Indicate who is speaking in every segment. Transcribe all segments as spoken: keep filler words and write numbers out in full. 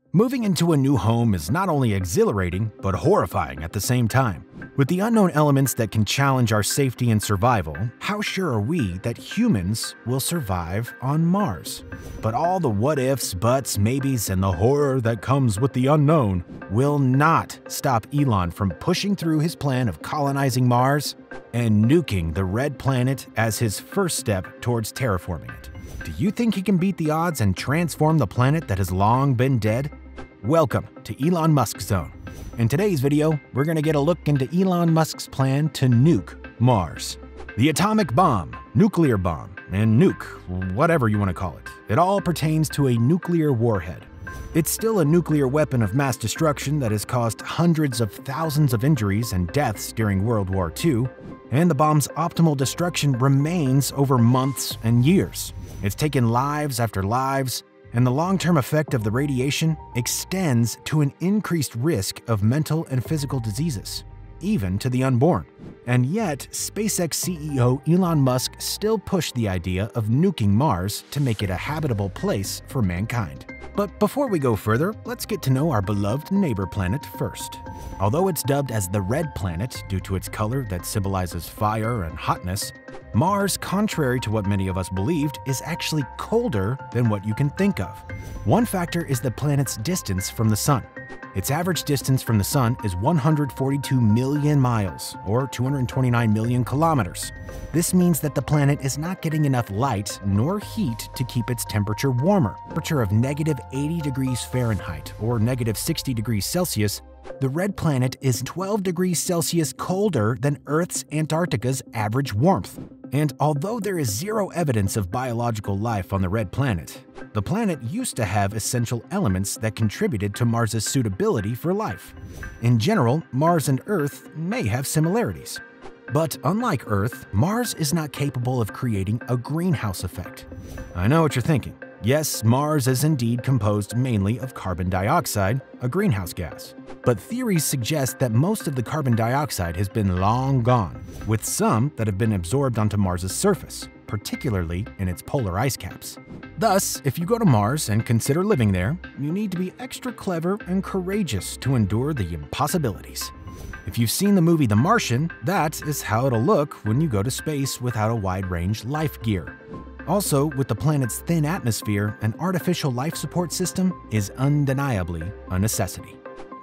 Speaker 1: Moving into a new home is not only exhilarating, but horrifying at the same time. With the unknown elements that can challenge our safety and survival, how sure are we that humans will survive on Mars? But all the what-ifs, buts, maybes, and the horror that comes with the unknown will not stop Elon from pushing through his plan of colonizing Mars and nuking the red planet as his first step towards terraforming it. Do you think he can beat the odds and transform the planet that has long been dead? Welcome to Elon Musk Zone. In today's video, we're going to get a look into Elon Musk's plan to nuke Mars. The atomic bomb, nuclear bomb, and nuke, whatever you want to call it, it all pertains to a nuclear warhead. It's still a nuclear weapon of mass destruction that has caused hundreds of thousands of injuries and deaths during World War Two, and the bomb's optimal destruction remains over months and years. It's taken lives after lives, and the long-term effect of the radiation extends to an increased risk of mental and physical diseases, even to the unborn. And yet, SpaceX C E O Elon Musk still pushed the idea of nuking Mars to make it a habitable place for mankind. But before we go further, let's get to know our beloved neighbor planet first. Although it's dubbed as the red planet due to its color that symbolizes fire and hotness, Mars, contrary to what many of us believed, is actually colder than what you can think of. One factor is the planet's distance from the Sun. Its average distance from the Sun is one hundred forty-two million miles, or two hundred twenty-nine million kilometers. This means that the planet is not getting enough light nor heat to keep its temperature warmer. Temperature of negative eighty degrees Fahrenheit, or negative sixty degrees Celsius, the red planet is twelve degrees Celsius colder than Earth's Antarctica's average warmth. And although there is zero evidence of biological life on the red planet, the planet used to have essential elements that contributed to Mars's suitability for life. In general, Mars and Earth may have similarities. But unlike Earth, Mars is not capable of creating a greenhouse effect. I know what you're thinking. Yes, Mars is indeed composed mainly of carbon dioxide, a greenhouse gas. But theories suggest that most of the carbon dioxide has been long gone, with some that have been absorbed onto Mars's surface, particularly in its polar ice caps. Thus, if you go to Mars and consider living there, you need to be extra clever and courageous to endure the impossibilities. If you've seen the movie The Martian, that is how it'll look when you go to space without a wide-range life gear. Also, with the planet's thin atmosphere, an artificial life support system is undeniably a necessity.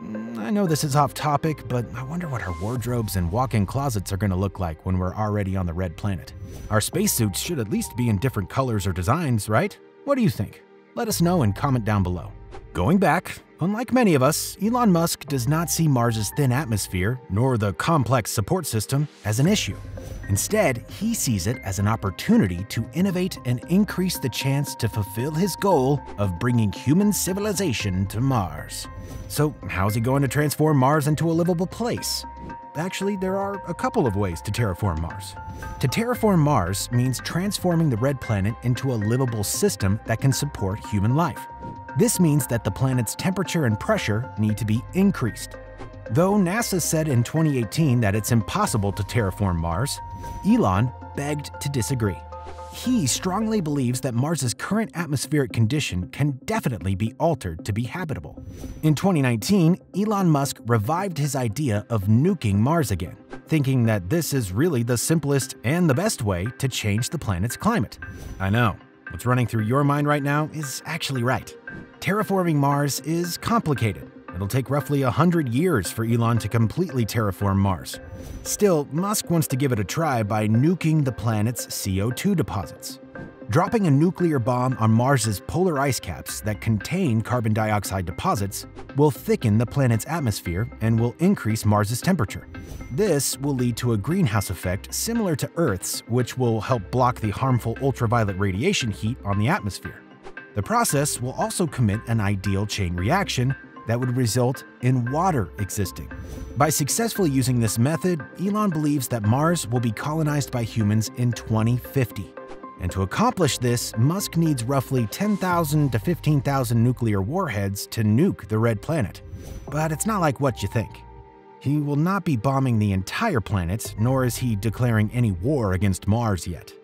Speaker 1: I know this is off topic, but I wonder what our wardrobes and walk-in closets are going to look like when we're already on the red planet. Our spacesuits should at least be in different colors or designs, right? What do you think? Let us know and comment down below. Going back, unlike many of us, Elon Musk does not see Mars's thin atmosphere, nor the complex support system, as an issue. Instead, he sees it as an opportunity to innovate and increase the chance to fulfill his goal of bringing human civilization to Mars. So, how's he going to transform Mars into a livable place? Actually, there are a couple of ways to terraform Mars. To terraform Mars means transforming the red planet into a livable system that can support human life. This means that the planet's temperature and pressure need to be increased. Though NASA said in twenty eighteen that it's impossible to terraform Mars, Elon begged to disagree. He strongly believes that Mars's current atmospheric condition can definitely be altered to be habitable. In twenty nineteen, Elon Musk revived his idea of nuking Mars again, thinking that this is really the simplest and the best way to change the planet's climate. I know, what's running through your mind right now is actually right. Terraforming Mars is complicated. It'll take roughly one hundred years for Elon to completely terraform Mars. Still, Musk wants to give it a try by nuking the planet's C O two deposits. Dropping a nuclear bomb on Mars's polar ice caps that contain carbon dioxide deposits will thicken the planet's atmosphere and will increase Mars's temperature. This will lead to a greenhouse effect similar to Earth's, which will help block the harmful ultraviolet radiation heat on the atmosphere. The process will also commit an ideal chain reaction that would result in water existing. By successfully using this method, Elon believes that Mars will be colonized by humans in twenty fifty. And to accomplish this, Musk needs roughly ten thousand to fifteen thousand nuclear warheads to nuke the red planet. But it's not like what you think. He will not be bombing the entire planet, nor is he declaring any war against Mars yet. He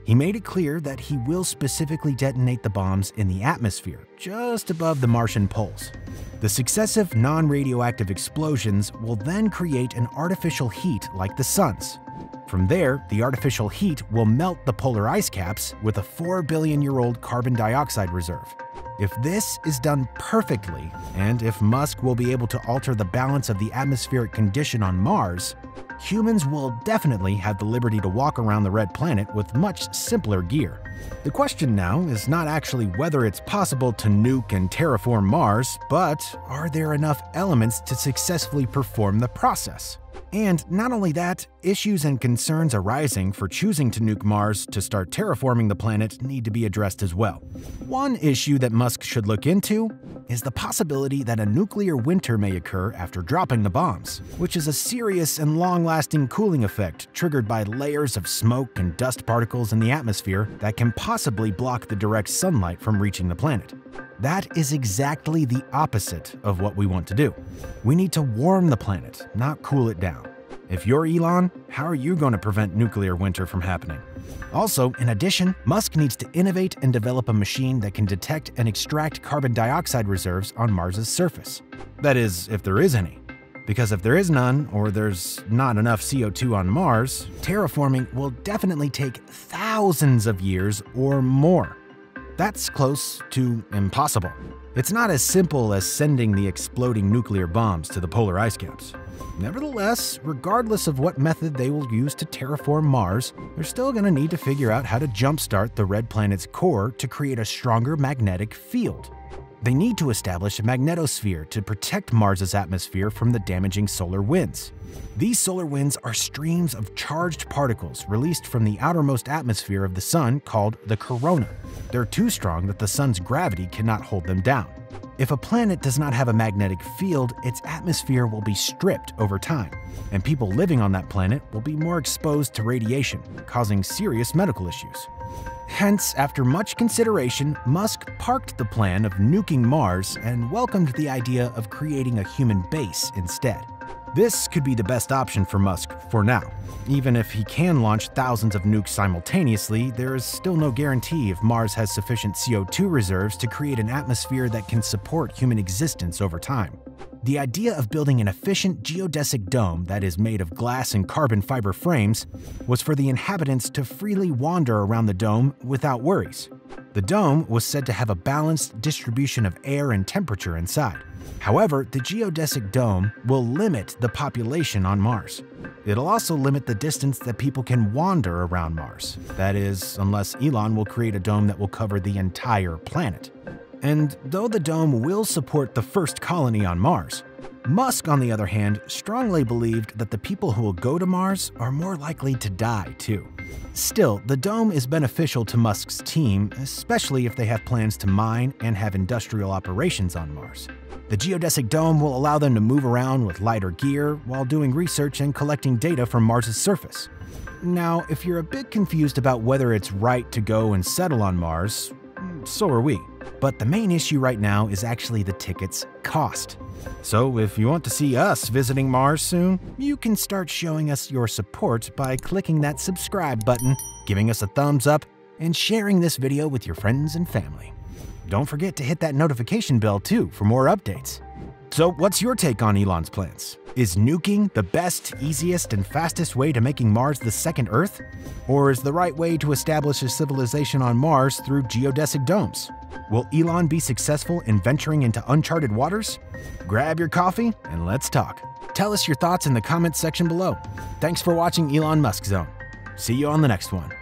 Speaker 1: He made it clear that he will specifically detonate the bombs in the atmosphere, just above the Martian poles. The successive non-radioactive explosions will then create an artificial heat like the sun's. From there, the artificial heat will melt the polar ice caps with a four billion year old carbon dioxide reserve. If this is done perfectly, and if Musk will be able to alter the balance of the atmospheric condition on Mars, humans will definitely have the liberty to walk around the red planet with much simpler gear. The question now is not actually whether it's possible to nuke and terraform Mars, but are there enough elements to successfully perform the process? And not only that, issues and concerns arising for choosing to nuke Mars to start terraforming the planet need to be addressed as well. One issue that Musk should look into is the possibility that a nuclear winter may occur after dropping the bombs, which is a serious and long-lasting cooling effect triggered by layers of smoke and dust particles in the atmosphere that can possibly block the direct sunlight from reaching the planet. That is exactly the opposite of what we want to do. We need to warm the planet, not cool it down. If you're Elon, how are you going to prevent nuclear winter from happening? Also, in addition, Musk needs to innovate and develop a machine that can detect and extract carbon dioxide reserves on Mars's surface. That is, if there is any. Because if there is none, or there's not enough C O two on Mars, terraforming will definitely take thousands of years or more. That's close to impossible. It's not as simple as sending the exploding nuclear bombs to the polar ice caps. Nevertheless, regardless of what method they will use to terraform Mars, they're still going to need to figure out how to jumpstart the red planet's core to create a stronger magnetic field. They need to establish a magnetosphere to protect Mars's atmosphere from the damaging solar winds. These solar winds are streams of charged particles released from the outermost atmosphere of the Sun called the corona. They're too strong that the Sun's gravity cannot hold them down. If a planet does not have a magnetic field, its atmosphere will be stripped over time, and people living on that planet will be more exposed to radiation, causing serious medical issues. Hence, after much consideration, Musk parked the plan of nuking Mars and welcomed the idea of creating a human base instead. This could be the best option for Musk for now. Even if he can launch thousands of nukes simultaneously, there is still no guarantee if Mars has sufficient C O two reserves to create an atmosphere that can support human existence over time. The idea of building an efficient geodesic dome that is made of glass and carbon fiber frames was for the inhabitants to freely wander around the dome without worries. The dome was said to have a balanced distribution of air and temperature inside. However, the geodesic dome will limit the population on Mars. It'll also limit the distance that people can wander around Mars. That is, unless Elon will create a dome that will cover the entire planet. And though the dome will support the first colony on Mars, Musk, on the other hand, strongly believed that the people who will go to Mars are more likely to die too. Still, the dome is beneficial to Musk's team, especially if they have plans to mine and have industrial operations on Mars. The geodesic dome will allow them to move around with lighter gear while doing research and collecting data from Mars's surface. Now, if you're a bit confused about whether it's right to go and settle on Mars, so are we. But the main issue right now is actually the ticket's cost. So if you want to see us visiting Mars soon, you can start showing us your support by clicking that subscribe button, giving us a thumbs up, and sharing this video with your friends and family. Don't forget to hit that notification bell too for more updates. So what's your take on Elon's plans? Is nuking the best, easiest, and fastest way to making Mars the second Earth? Or is the right way to establish a civilization on Mars through geodesic domes? Will Elon be successful in venturing into uncharted waters? Grab your coffee and let's talk. Tell us your thoughts in the comments section below. Thanks for watching Elon Musk Zone. See you on the next one.